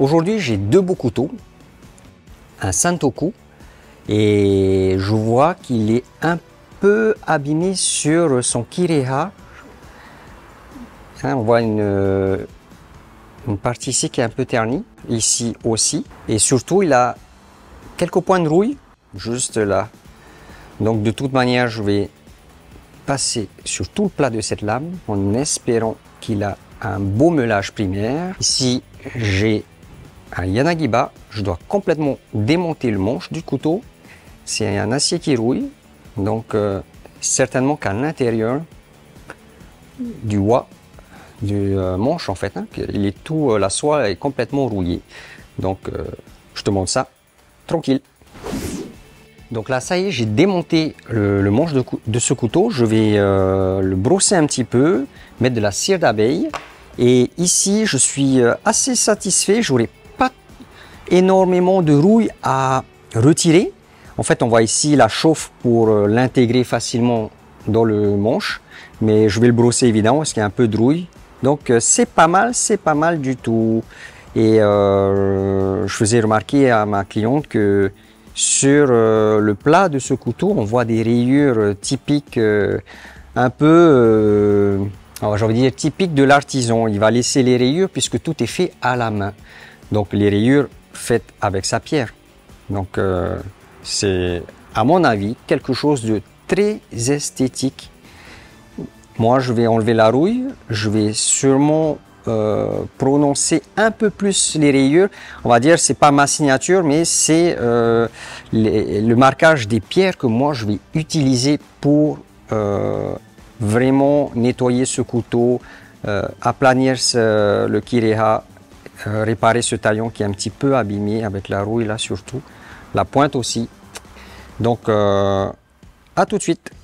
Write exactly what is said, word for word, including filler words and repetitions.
aujourd'hui, j'ai deux beaux couteaux, un Santoku, et je vois qu'il est un peu abîmé sur son Kireha. Hein, on voit une, une partie ici qui est un peu ternie, ici aussi, et surtout il a quelques points de rouille juste là. Donc de toute manière, je vais passer sur tout le plat de cette lame en espérant qu'il a un beau meulage primaire. Ici, j'ai un Yanagiba. Je dois complètement démonter le manche du couteau. C'est un acier qui rouille, donc euh, certainement qu'à l'intérieur du wa du euh, manche en fait, hein, il est tout, euh, la soie est complètement rouillée. Donc euh, je te montre ça tranquille. Donc là, ça y est, j'ai démonté le, le manche de, de ce couteau. Je vais euh, le brosser un petit peu, mettre de la cire d'abeille. Et ici, je suis assez satisfait. Je n'aurai pas énormément de rouille à retirer. En fait, on voit ici la chauffe pour l'intégrer facilement dans le manche. Mais je vais le brosser évidemment parce qu'il y a un peu de rouille. Donc c'est pas mal, c'est pas mal du tout. Et euh, je faisais remarquer à ma cliente que sur euh, le plat de ce couteau, on voit des rayures euh, typiques, euh, un peu, euh, j'ai envie de dire typiques de l'artisan. Il va laisser les rayures puisque tout est fait à la main. Donc les rayures faites avec sa pierre. Donc euh, c'est, à mon avis, quelque chose de très esthétique. Moi, je vais enlever la rouille. Je vais sûrement Euh, prononcer un peu plus les rayures. On va dire c'est pas ma signature, mais c'est euh, le marquage des pierres que moi je vais utiliser pour euh, vraiment nettoyer ce couteau, euh, aplanir ce, le Kireha, euh, réparer ce taillon qui est un petit peu abîmé avec la rouille là surtout, la pointe aussi. Donc euh, à tout de suite.